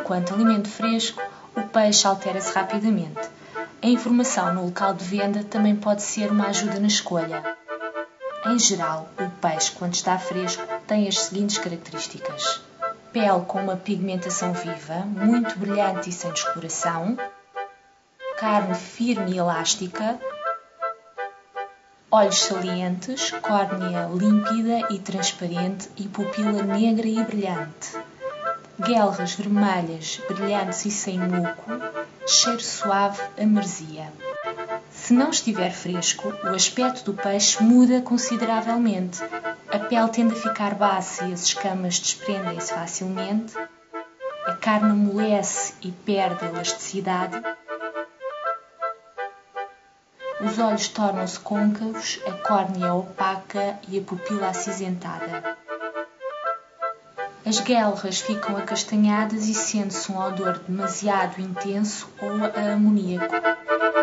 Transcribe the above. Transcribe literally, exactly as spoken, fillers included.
enquanto alimento fresco, o peixe altera-se rapidamente. A informação no local de venda também pode ser uma ajuda na escolha. Em geral, o peixe, quando está fresco, tem as seguintes características: pele com uma pigmentação viva, muito brilhante e sem descoloração, carne firme e elástica, olhos salientes, córnea límpida e transparente e pupila negra e brilhante, guelras vermelhas, brilhantes e sem muco, cheiro suave a maresia. Se não estiver fresco, o aspecto do peixe muda consideravelmente. A pele tende a ficar baixa e as escamas desprendem-se facilmente, a carne amolece e perde elasticidade, os olhos tornam-se côncavos, a córnea opaca e a pupila acinzentada. As guelras ficam acastanhadas e sente-se um odor demasiado intenso ou a amoníaco.